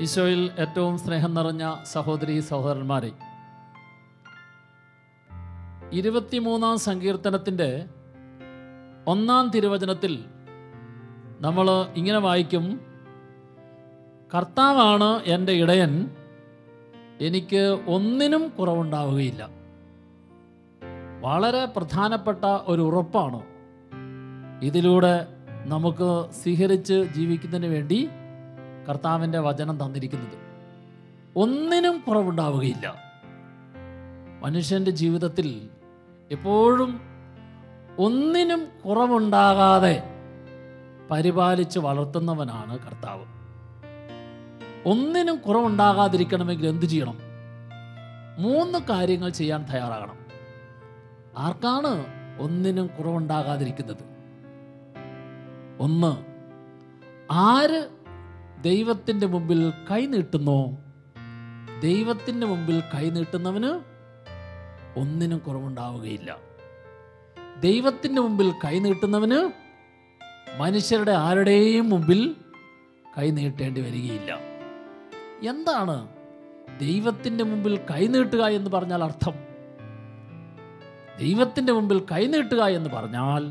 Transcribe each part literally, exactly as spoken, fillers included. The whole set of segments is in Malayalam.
ഈശോയിൽ ഏറ്റവും സ്നേഹം നിറഞ്ഞ സഹോദരീ സഹോദരന്മാരെ, ഇരുപത്തിമൂന്നാം സങ്കീർത്തനത്തിൻ്റെ ഒന്നാം തിരുവചനത്തിൽ നമ്മൾ ഇങ്ങനെ വായിക്കും: കർത്താവാണ് എൻ്റെ ഇടയൻ, എനിക്ക് ഒന്നിനും കുറവുണ്ടാവുകയില്ല. വളരെ പ്രധാനപ്പെട്ട ഒരു ഉറപ്പാണ് ഇതിലൂടെ നമുക്ക് സ്വീകരിച്ച് ജീവിക്കുന്നതിന് വേണ്ടി കർത്താവിൻ്റെ വചനം തന്നിരിക്കുന്നത്. ഒന്നിനും കുറവുണ്ടാവുകയില്ല. മനുഷ്യൻ്റെ ജീവിതത്തിൽ എപ്പോഴും ഒന്നിനും കുറവുണ്ടാകാതെ പരിപാലിച്ച് വളർത്തുന്നവനാണ് കർത്താവ്. ഒന്നിനും കുറവുണ്ടാകാതിരിക്കണമെങ്കിൽ എന്തു ചെയ്യണം? മൂന്ന് കാര്യങ്ങൾ ചെയ്യാൻ തയ്യാറാകണം. ആർക്കാണ് ഒന്നിനും കുറവുണ്ടാകാതിരിക്കുന്നത്? ഒന്ന്, ആര് ദൈവത്തിൻ്റെ മുമ്പിൽ കൈനീട്ടുന്നോ, ദൈവത്തിൻ്റെ മുമ്പിൽ കൈനീട്ടുന്നവന് ഒന്നിനും കുറവുണ്ടാവുകയില്ല. ദൈവത്തിൻ്റെ മുമ്പിൽ കൈനീട്ടുന്നവന് മനുഷ്യരുടെ ആരുടെയും മുമ്പിൽ കൈനീട്ടേണ്ടി വരികയില്ല. എന്താണ് ദൈവത്തിൻ്റെ മുമ്പിൽ കൈനീട്ടുക എന്ന് പറഞ്ഞാൽ അർത്ഥം? ദൈവത്തിൻ്റെ മുമ്പിൽ കൈനീട്ടുക എന്ന് പറഞ്ഞാൽ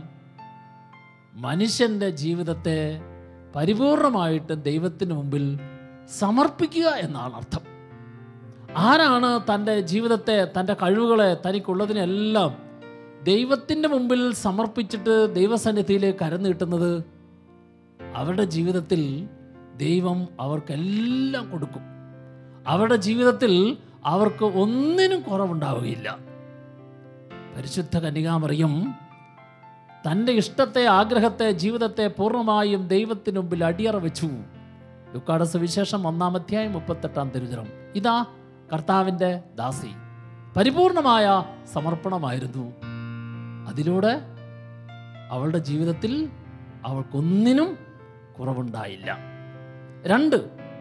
മനുഷ്യൻ്റെ ജീവിതത്തെ പരിപൂർണമായിട്ട് ദൈവത്തിന് മുമ്പിൽ സമർപ്പിക്കുക എന്നാണ് അർത്ഥം. ആരാണ് തൻ്റെ ജീവിതത്തെ, തൻ്റെ കഴിവുകളെ, തനിക്കുള്ളതിനെല്ലാം ദൈവത്തിൻ്റെ മുമ്പിൽ സമർപ്പിച്ചിട്ട് ദൈവസന്നിധിയിലേക്ക് കരനീട്ടുന്നത്? അവരുടെ ജീവിതത്തിൽ ദൈവം അവർക്കെല്ലാം കൊടുക്കും. അവരുടെ ജീവിതത്തിൽ അവർക്ക് ഒന്നിനും കുറവുണ്ടാവുകയില്ല. പരിശുദ്ധ കന്യകാമറിയം തൻ്റെ ഇഷ്ടത്തെ, ആഗ്രഹത്തെ, ജീവിതത്തെ പൂർണ്ണമായും ദൈവത്തിന് മുമ്പിൽ അടിയറ വെച്ചു. ലൂക്കായുടെ സുവിശേഷം ഒന്നാം അധ്യായം മുപ്പത്തെട്ടാം തിരുവചനം. ഇതാ കർത്താവിൻ്റെ ദാസി. പരിപൂർണമായ സമർപ്പണമായിരുന്നു. അതിലൂടെ അവളുടെ ജീവിതത്തിൽ അവൾക്കൊന്നിനും കുറവുണ്ടായില്ല. രണ്ട്,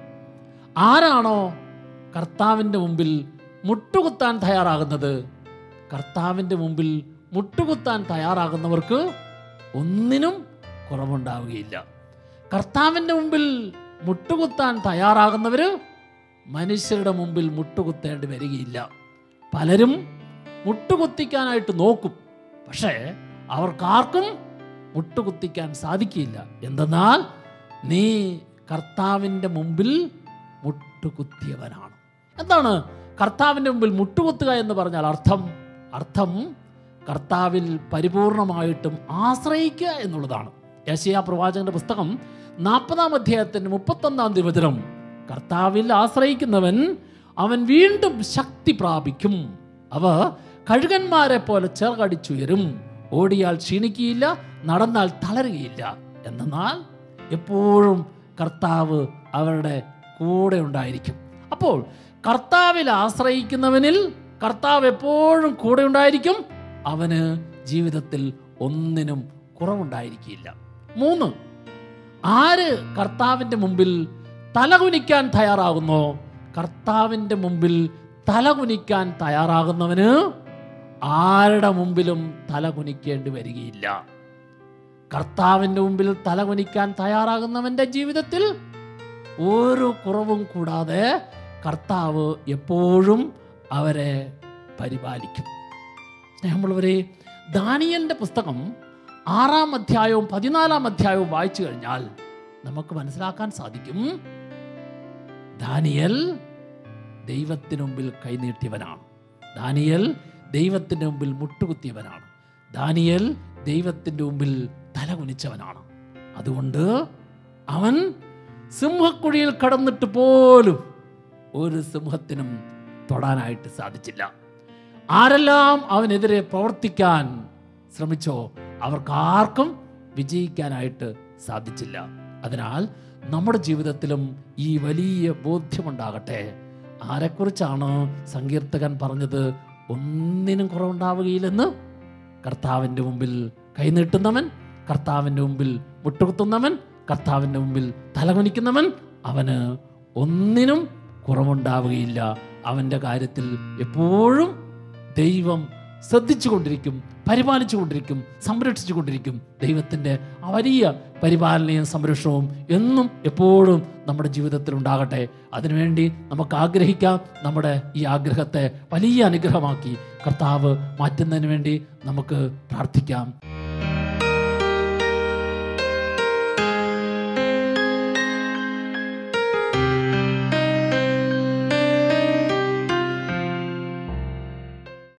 ആരാണോ കർത്താവിൻ്റെ മുമ്പിൽ മുട്ടുകുത്താൻ തയ്യാറാകുന്നത്, കർത്താവിൻ്റെ മുമ്പിൽ മുട്ടുകുത്താൻ തയ്യാറാകുന്നവർക്ക് ഒന്നിനും കുറവുണ്ടാവുകയില്ല. കർത്താവിൻ്റെ മുമ്പിൽ മുട്ടുകുത്താൻ തയ്യാറാകുന്നവർ മനുഷ്യരുടെ മുമ്പിൽ മുട്ടുകുത്തേണ്ടി വരികയില്ല. പലരും മുട്ടുകുത്തിക്കാനായിട്ട് നോക്കും, പക്ഷേ അവർക്കാർക്കും മുട്ടുകുത്തിക്കാൻ സാധിക്കില്ല. എന്തെന്നാൽ നീ കർത്താവിൻ്റെ മുമ്പിൽ മുട്ടുകുത്തിയവനാണ്. എന്താണ് കർത്താവിൻ്റെ മുമ്പിൽ മുട്ടുകുത്തുക എന്ന് പറഞ്ഞാൽ അർത്ഥം? അർത്ഥം കർത്താവിൽ പരിപൂർണമായിട്ടും ആശ്രയിക്കുക എന്നുള്ളതാണ്. യെശയ്യാ പ്രവാചകന്റെ പുസ്തകം നാൽപ്പതാം അധ്യായത്തിൻ്റെ മുപ്പത്തൊന്നാം തിരുവചനം: കർത്താവിൽ ആശ്രയിക്കുന്നവൻ അവൻ വീണ്ടും ശക്തി പ്രാപിക്കും, അവ കഴുകന്മാരെ പോലെ ചിറകടിച്ചുയരും, ഓടിയാൽ ക്ഷീണിക്കുകയില്ല, നടന്നാൽ തളരുകയില്ല. എന്നാൽ എപ്പോഴും കർത്താവ് അവരുടെ കൂടെ ഉണ്ടായിരിക്കും. അപ്പോൾ കർത്താവിൽ ആശ്രയിക്കുന്നവനിൽ കർത്താവ് എപ്പോഴും കൂടെ ഉണ്ടായിരിക്കും. അവന് ജീവിതത്തിൽ ഒന്നിനും കുറവുണ്ടായിരിക്കില്ല. മൂന്ന്, ആര് കർത്താവിൻ്റെ മുമ്പിൽ തലകുനിക്കാൻ തയ്യാറാകുന്നോ, കർത്താവിൻ്റെ മുമ്പിൽ തലകുനിക്കാൻ തയ്യാറാകുന്നവന് ആരുടെ മുമ്പിലും തലകുനിക്കേണ്ടി വരികയില്ല. കർത്താവിൻ്റെ മുമ്പിൽ തലകുനിക്കാൻ തയ്യാറാകുന്നവൻ്റെ ജീവിതത്തിൽ ഒരു കുറവും കൂടാതെ കർത്താവ് എപ്പോഴും അവരെ പരിപാലിക്കും. സ്നേഹമുള്ളവരെ, ദാനിയേലിൻ്റെ പുസ്തകം ആറാം അധ്യായവും പതിനാലാം അധ്യായവും വായിച്ചു കഴിഞ്ഞാൽ നമുക്ക് മനസ്സിലാക്കാൻ സാധിക്കും, ദാനിയേൽ ദൈവത്തിന് മുമ്പിൽ കൈനീട്ടിയവനാണ്. ദാനിയേൽ ദൈവത്തിൻ്റെ മുമ്പിൽ മുട്ടുകുത്തിയവനാണ്. ദാനിയേൽ ദൈവത്തിൻ്റെ മുമ്പിൽ തലകുനിച്ചവനാണ്. അതുകൊണ്ട് അവൻ സിംഹക്കുഴിയിൽ കടന്നിട്ട് പോലും ഒരു സിംഹത്തിനും തൊടാനായിട്ട് സാധിച്ചില്ല. ആരെല്ലാം അവനെതിരെ പ്രവർത്തിക്കാൻ ശ്രമിച്ചോ അവർക്കാർക്കും വിജയിക്കാനായിട്ട് സാധിച്ചില്ല. അതിനാൽ നമ്മുടെ ജീവിതത്തിലും ഈ വലിയ ബോധ്യമുണ്ടാകട്ടെ. ആരെക്കുറിച്ചാണ് സങ്കീർത്തകൻ പറഞ്ഞത്? ഒന്നിനും കുറവുണ്ടാവുകയില്ലെന്ന്. കർത്താവിൻ്റെ മുമ്പിൽ കൈനീട്ടുന്നവൻ, കർത്താവിൻ്റെ മുമ്പിൽ മുട്ടുകുത്തുന്നവൻ, കർത്താവിൻ്റെ മുമ്പിൽ തലകുനിക്കുന്നവൻ, അവന് ഒന്നിനും കുറവുണ്ടാവുകയില്ല. അവൻ്റെ കാര്യത്തിൽ എപ്പോഴും ദൈവം ശ്രദ്ധിച്ചു കൊണ്ടിരിക്കും, പരിപാലിച്ചു കൊണ്ടിരിക്കും, സംരക്ഷിച്ചു കൊണ്ടിരിക്കും. ദൈവത്തിൻ്റെ ആ വലിയ പരിപാലനയും സംരക്ഷണവും എന്നും എപ്പോഴും നമ്മുടെ ജീവിതത്തിൽ ഉണ്ടാകട്ടെ. അതിനുവേണ്ടി നമുക്ക് ആഗ്രഹിക്കാം. നമ്മുടെ ഈ ആഗ്രഹത്തെ വലിയ അനുഗ്രഹമാക്കി കർത്താവ് മാറ്റുന്നതിന് വേണ്ടി നമുക്ക് പ്രാർത്ഥിക്കാം.